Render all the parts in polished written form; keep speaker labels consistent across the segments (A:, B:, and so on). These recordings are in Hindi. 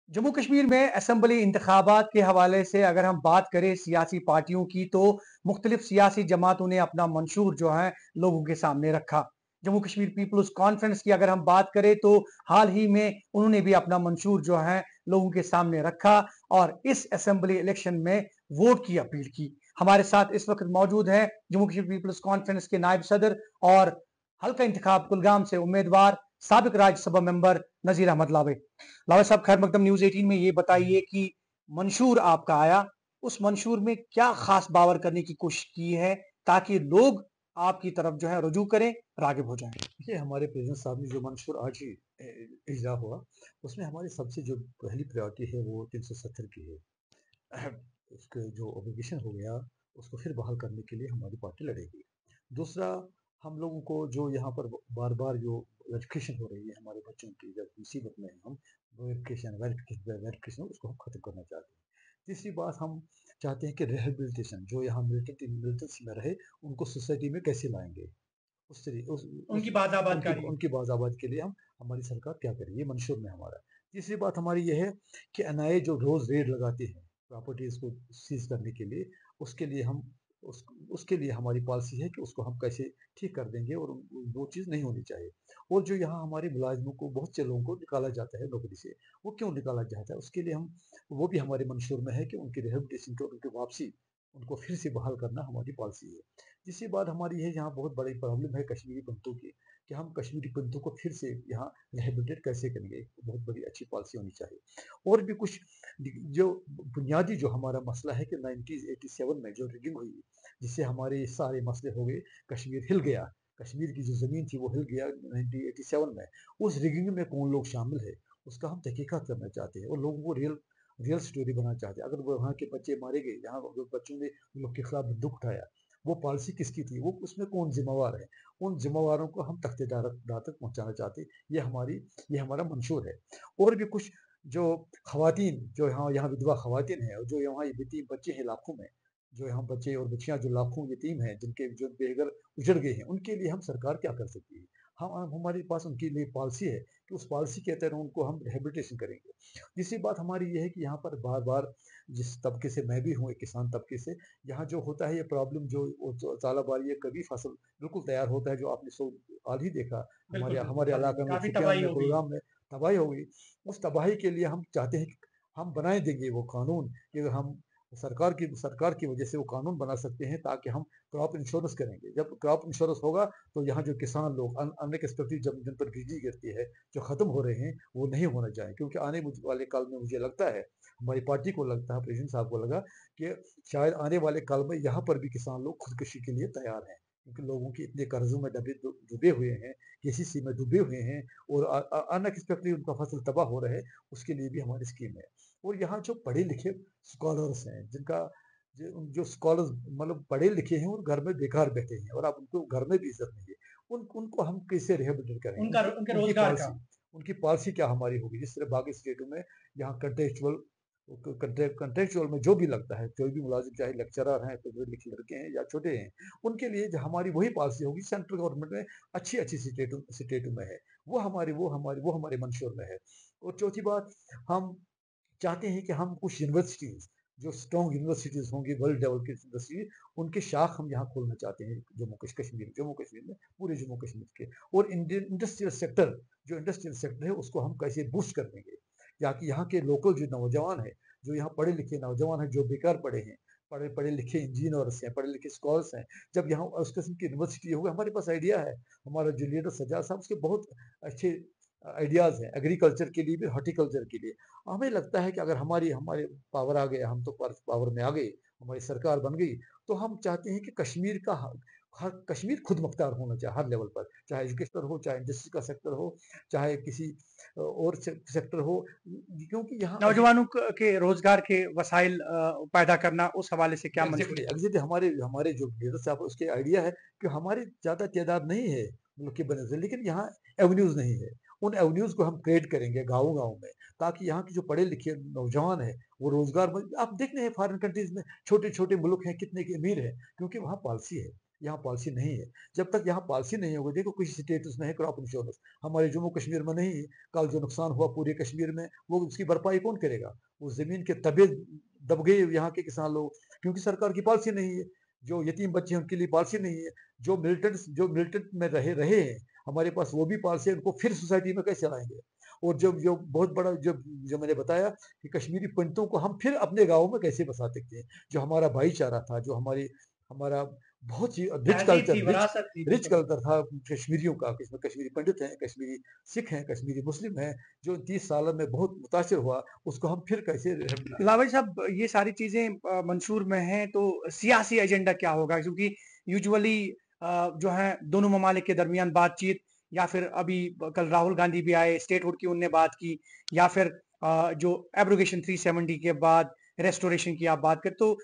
A: जम्मू कश्मीर में असेंबली इंतखाबात के हवाले से अगर हम बात करें सियासी पार्टियों की तो मुख्तलिफ सियासी जमातों ने अपना मंशूर जो है लोगों के सामने रखा। जम्मू कश्मीर पीपल्स कॉन्फ्रेंस की अगर हम बात करें तो हाल ही में उन्होंने भी अपना मंशूर जो है लोगों के सामने रखा और इस असेंबली इलेक्शन में वोट की अपील की। हमारे साथ इस वक्त मौजूद है जम्मू कश्मीर पीपल्स कॉन्फ्रेंस के नायब सदर और हल्का इंतखाब कुलगाम से उम्मीदवार साबिक राज्यसभा मेंबर नजीर अहमद लावे। लावा साहब, खैर मकदम न्यूज 18 में ये बताइए कि मंशूर आपका आया, उस मंशूर में क्या खास बावर करने की कोशिश की है ताकि लोग आपकी तरफ जो है रुजू करें, रागिब हो जाएं।
B: देखिए, हमारे प्रेसिडेंट साहब ने जो मंशूर आज ही इजरा हुआ, उसमें हमारी सबसे जो पहली प्रायोरिटी है वो 370 की है। उसके जो ओब्लिगेशन हो गया, उसको फिर बहाल करने के लिए हमारी पार्टी लड़ेगी। दूसरा, हम लोगों को जो यहाँ पर बार बार जो वेरिफिकेशन हो रही है हमारे बच्चों की, जब मुसीबत में हैं हम, वेरिफिकेशन वेरिफिकेशन वेरिफिकेशन उसको हम खत्म करना चाहते हैं। तीसरी बात, हम चाहते हैं कि रिहेबिलिटेशन जो यहाँ मिलिटेंट्स में रहे, उनको सोसाइटी में कैसे लाएंगे, उस तरीके
A: उनकी बात
B: उनकी
A: करिए।
B: उनकी बाज़ाबात के लिए हमारी सरकार क्या करे, ये मंशूर में हमारा। तीसरी बात हमारी ये है कि एनआईए जो रोज़ रेड लगाते हैं प्रॉपर्टीज़ को सीज़ करने के लिए, उसके लिए हम उस उसके लिए हमारी पॉलिसी है कि उसको हम कैसे ठीक कर देंगे, और वो चीज़ नहीं होनी चाहिए। और जो यहाँ हमारे मुलाज़िमों को, बहुत से लोगों को निकाला जाता है नौकरी से, वो क्यों निकाला जाता है, उसके लिए हम, वो भी हमारे मंशूर में है कि उनकी रिहेबिलिटेशन को, उनकी वापसी, उनको फिर से बहाल करना हमारी पॉलिसी है। तीसरी बात हमारी है, यहाँ बहुत बड़ी प्रॉब्लम है कश्मीरी पंतों की, कि हम कश्मीरी पंतों को फिर से यहाँ रिहेबिलिटेट कैसे करेंगे, बहुत बड़ी अच्छी पॉलिसी होनी चाहिए। और भी कुछ जो बुनियादी जो हमारा मसला है कि 1987 में जो रिगिंग हुई, जिससे हमारे सारे मसले हो गए, कश्मीर हिल गया, कश्मीर की जो ज़मीन थी वो हिल गया 1987 में। उस रिगिंग में कौन लोग शामिल है, उसका हम तहकीकात करना चाहते हैं और लोगों को रियल रियल स्टोरी बनाना चाहते हैं। अगर वो वहाँ के बच्चे मारे गए, जहाँ जो बच्चों ने उन लोग के खिलाफ बंदूक उठाया, वो पॉलिसी किसकी थी, वो उसमें कौन जिम्मेवार है, उन जिम्मेवारों को हम तख्तेदार तक पहुंचाना चाहते हैं। ये हमारा मंशूर है। और भी कुछ जो खवातीन, जो यहाँ यहाँ विधवा खवातीन हैं, और जो यहाँ यतीम बच्चे हैं लाखों में, जो यहाँ बच्चे और बच्चियां जो लाखों यतीम हैं, जिनके जो बेघर उजड़ गए हैं, उनके लिए हम सरकार क्या कर सकती है। हम हमारे पास उनके लिए पॉलिसी है कि उस पॉलिसी के तहत उनको हम रिहेबिलिटेशन करेंगे। तीसरी बात हमारी ये है कि यहाँ पर बार बार, जिस तबके से मैं भी हूँ, एक किसान तबके से, यहाँ जो होता है ये प्रॉब्लम, जो साला बार ये कभी फसल बिल्कुल तैयार होता है, जो आपने सो हाल ही देखा,
A: बिल्कुल
B: हमारे
A: बिल्कुल,
B: हमारे
A: हाल ही में
B: इलाके में,
A: काफी
B: शुपियान
A: तबाही
B: में,
A: हो गई।
B: कुलगाम में तबाही हो गई। उस तबाही के लिए हम चाहते हैं कि हम बनाए देंगे वो कानून, कि हम सरकार की वजह से वो कानून बना सकते हैं, ताकि हम क्रॉप इंश्योरेंस करेंगे। जब क्रॉप इंश्योरेंस होगा, तो यहाँ जो किसान लोग अनएक्सपेक्टेड जब जिन पर बिजली गिरती है, जो खत्म हो रहे हैं, वो नहीं होना चाहिए। क्योंकि आने वाले काल में मुझे लगता है, हमारी पार्टी को लगता है, प्रेसिडेंट साहब को लगा कि शायद आने वाले काल में यहाँ पर भी किसान लोग खुदकुशी के लिए तैयार हैं, क्योंकि लोगों के इतने कर्जों में डूबे हुए हैं, केसीसी में डूबे हुए हैं, और अनएक्सपेक्टेडली उनका फसल तबाह हो रहा है। उसके लिए भी हमारी स्कीम है। और यहाँ जो पढ़े लिखे स्कॉलर्स हैं, जिनका जो स्कॉलर्स मतलब पढ़े लिखे हैं और घर में बेकार बैठे हैं, और आप उनको घर में भी इज्जत नहीं है, उनको हम कैसे रिहेबिलिटेट करेंगे,
A: उनका
B: उनकी
A: उनके
B: उनकी
A: रोजगार का।
B: पॉलिसी उनकी पॉलिसी क्या हमारी होगी। जिस तरह बाकी स्टेटों में यहाँ कंटेक्चुअल में जो भी लगता है, कोई भी मुलाजिम, चाहे लेक्चरर हैं, पढ़े लिखे लड़के हैं या छोटे हैं, उनके लिए जो हमारी वही पॉलिसी होगी, सेंट्रल गवर्नमेंट में अच्छी अच्छी स्टेटों में है, वो हमारे मंशूर में है। और चौथी बात, हम चाहते हैं कि हम कुछ यूनिवर्सिटीज़, जो स्ट्रॉन्ग यूनिवर्सिटीज़ होंगी, वर्ल्ड लेवल की यूनिवर्सिटी, उनके शाख हम यहाँ खोलना चाहते हैं जम्मू कश्मीर में, पूरे जम्मू कश्मीर के। और इंडियन इंडस्ट्रियल सेक्टर है, उसको हम कैसे बूस्ट कर देंगे, ताकि यहाँ के लोकल जो नौजवान है, जो यहाँ पढ़े लिखे नौजवान हैं, जो बेकार पढ़े हैं, पढ़े पढ़े लिखे इंजीनियर्स हैं, पढ़े लिखे स्कॉलर्स हैं, जब यहाँ उस किस्म की यूनिवर्सिटी होगी, हमारे पास आइडिया है। हमारा जो लीडर सज्जाद साहब, उसके बहुत अच्छे आइडियाज़ हैं, एग्रीकल्चर के लिए भी, हॉर्टिकल्चर के लिए। हमें लगता है कि अगर हमारे पावर आ गए, हम तो पावर में आ गए, हमारी सरकार बन गई, तो हम चाहते हैं कि कश्मीर खुद मुख्तार होना चाहिए हर लेवल पर, चाहे एजुकेशन हो, चाहे इंडस्ट्री का सेक्टर हो, चाहे किसी और सेक्टर हो, क्योंकि यहाँ
A: नौजवानों के रोजगार के वसाइल पैदा करना, उस हवाले से क्या
B: एग्जैक्टली
A: मंशूर है?
B: एग्जैक्टली हमारे हमारे जो लीडर साहब हैं, उसके आइडिया है कि हमारी ज़्यादा तादाद नहीं है मुल्क के बनने से, लेकिन यहाँ एवेन्यूज़ नहीं है। उन एवेन्यूज़ को हम क्रिएट करेंगे गाँव-गाँव में, ताकि यहाँ के जो पढ़े लिखे नौजवान हैं, वो रोज़गार में, आप देख रहे हैं फॉरेन कंट्रीज़ में छोटे-छोटे मुल्क हैं, कितने के अमीर हैं, क्योंकि वहाँ पॉलिसी है। यहाँ पॉलिसी नहीं है। जब तक यहाँ पॉलिसी नहीं होगी, देखो किसी स्टेटस में है क्रॉप इंश्योरेंस, हमारे जम्मू कश्मीर में नहीं है। कल जो नुकसान हुआ पूरे कश्मीर में, वो उसकी भरपाई कौन करेगा? वो ज़मीन के तबे दब गए यहाँ के किसान लोग, क्योंकि सरकार की पॉलिसी नहीं है। जो यतीम बच्चे हैं उनके लिए पॉलिसी नहीं है। जो मिलिटेंट में रहे रहे हैं, हमारे पास वो भी पॉलिसी है, उनको फिर सोसाइटी में कैसे लाएँगे? और जो जो बहुत बड़ा जो जो मैंने बताया कि कश्मीरी पंडितों को हम फिर अपने गाँव में कैसे बसा सकते हैं? जो हमारा भाईचारा था, जो हमारा बहुत ही
A: तहज़ीब थी, विरासत थी,
B: रिच
A: बिल्कुल।
B: कल्चर था कश्मीरियों का, इसमें कश्मीरी पंडित हैं, कश्मीरी सिख हैं, कश्मीरी मुस्लिम हैं, जो 30 सालों में बहुत मुतासिर हुआ, उसको हम फिर कैसे
A: लावारिस साहब, ये सारी चीज़ें मंशूर में हैं, तो सियासी एजेंडा क्या होगा? क्योंकि यूजुअली जो है दोनों ममालिक के दरमियान बातचीत, या फिर अभी कल राहुल गांधी भी आए, स्टेटहुड की उनने बात की, या फिर जो एब्रोगेशन 370 के बाद रेस्टोरेशन की आप बात करें, तो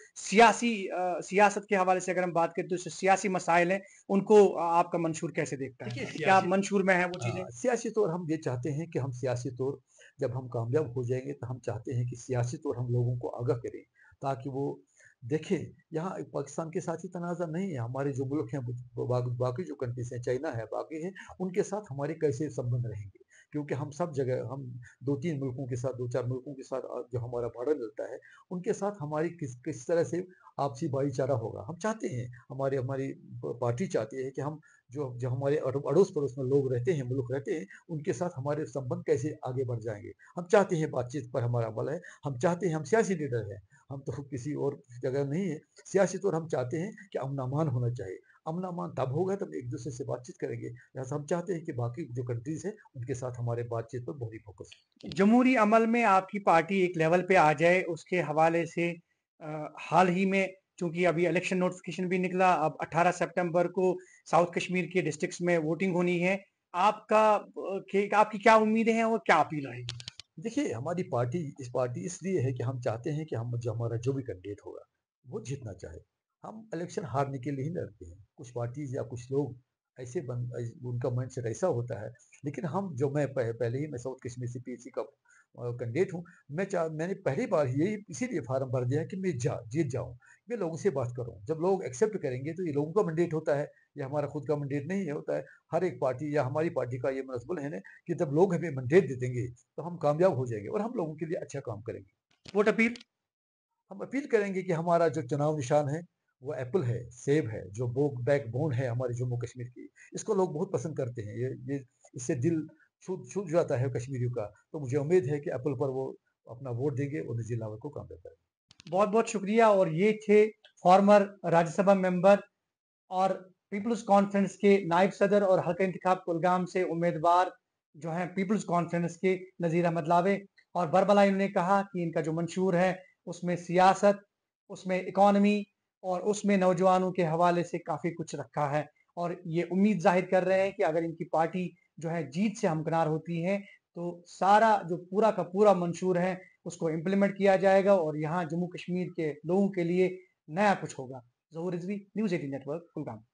A: सियासत के हवाले से अगर हम बात करें, तो सियासी मसाइल हैं, उनको आपका मंशूर कैसे देखता
B: देखिए
A: है? क्या
B: सियासी
A: मंशूर में है वो चीज़ें?
B: सियासी तौर हम ये चाहते हैं कि हम सियासी तौर जब हम कामयाब हो जाएँगे तो हम चाहते हैं कि सियासी तौर हम लोगों को आगाह करें, ताकि वो देखें यहाँ पाकिस्तान के साथ ही तनाज़ा नहीं है, हमारे जो मुल्क हैं बाकी जो कंट्रीज़ हैं, चाइना है, बाकी हैं, उनके साथ हमारे कैसे संबंध रहेंगे? क्योंकि हम सब जगह हम 2-3 मुल्कों के साथ 2-4 मुल्कों के साथ जो हमारा भाड़ा मिलता है, उनके साथ हमारी किस किस तरह से आपसी भाईचारा होगा। हम चाहते हैं, हमारी पार्टी चाहती है कि हम जो हमारे अड़ोस-पड़ोस में लोग रहते हैं, मुल्क रहते हैं, उनके साथ हमारे संबंध कैसे आगे बढ़ जाएँगे। हम चाहते हैं बातचीत पर हमारा अमल है, हम चाहते हैं हम सियासी लीडर हैं, हम तो किसी और जगह नहीं है। सियासी तौर हम चाहते हैं कि अमन-अमान होना चाहिए। अमन-अमान तब होगा तब एक-दूसरे से बातचीत करेंगे। लिहाज़ा हम चाहते हैं कि बाकी जो कंट्रीज़ हैं, उनके साथ हमारे बातचीत पर बहुत ही फोकस
A: जमहूरी अमल में आपकी पार्टी एक लेवल पे आ जाए, उसके हवाले से हाल ही में चूंकि अभी इलेक्शन नोटिफिकेशन भी निकला, अब 18 सितंबर को साउथ कश्मीर के डिस्ट्रिक्ट्स में वोटिंग होनी है। आपकी क्या उम्मीदें हैं और क्या अपील रहेगी?
B: देखिए, हमारी पार्टी इसलिए है कि हम चाहते हैं कि हम जो हमारा जो भी कैंडिडेट होगा, वो जीतना चाहे। हम इलेक्शन हारने के लिए ही लड़ते हैं। कुछ पार्टीज़ या कुछ लोग उनका माइंडसेट ऐसा होता है। लेकिन हम जो मैं पहले ही मैं साउथ कश्मीर से पीएसी का कैंडिडेट हूँ। मैंने पहली बार यही इसीलिए फार्म भर दिया है कि मैं जीत जाऊँ। मैं लोगों से बात करूँ। जब लोग एक्सेप्ट करेंगे तो ये लोगों का मैंडेट होता है, ये हमारा खुद का मैंडेट नहीं है होता है। हर एक पार्टी या हमारी पार्टी का ये मनसबल है ना कि जब लोग हमें मैंडेट दे देंगे तो हम कामयाब हो जाएँगे और हम लोगों के लिए अच्छा काम करेंगे।
A: Vote appeal?
B: हम अपील करेंगे कि हमारा जो चुनाव निशान है, वो एप्पल है, सेब है, जो बैकबोन है हमारे जम्मू कश्मीर की। इसको लोग बहुत पसंद करते हैं। ये इससे दिल छू छू जाता है कश्मीरियों का। तो मुझे उम्मीद है कि एप्पल पर वो अपना वोट देंगे और नज़ीर लावर को कामयाब करेंगे।
A: बहुत बहुत शुक्रिया। और ये थे फॉर्मर राज्यसभा मेंबर और पीपल्स कॉन्फ्रेंस के नायब सदर और हल्का इंतखाब कुलगाम से उम्मीदवार जो हैं पीपल्स कॉन्फ्रेंस के, नज़ीर अहमद लावे। और बरबला इन्होंने कहा कि इनका जो मंशूर है उसमें सियासत, उसमें इकोनॉमी और उसमें नौजवानों के हवाले से काफ़ी कुछ रखा है। और ये उम्मीद जाहिर कर रहे हैं कि अगर इनकी पार्टी जो है जीत से हमकिनार होती है, तो सारा जो पूरा का पूरा मंशूर है उसको इम्प्लीमेंट किया जाएगा और यहाँ जम्मू कश्मीर के लोगों के लिए नया कुछ होगा। Zahoor Rizvi, news 18 network, Kulgam.